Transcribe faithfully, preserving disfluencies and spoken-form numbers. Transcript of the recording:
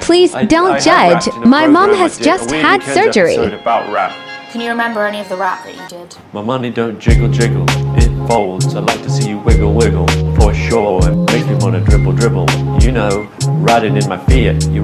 Please I, don't I judge. My mom has just had surgery. About rap. Can you remember any of the rap that you did? My money don't jiggle jiggle, it folds. I'd like to see you wiggle wiggle, for sure. It makes me wanna dribble dribble. You know, riding in my Fiat. You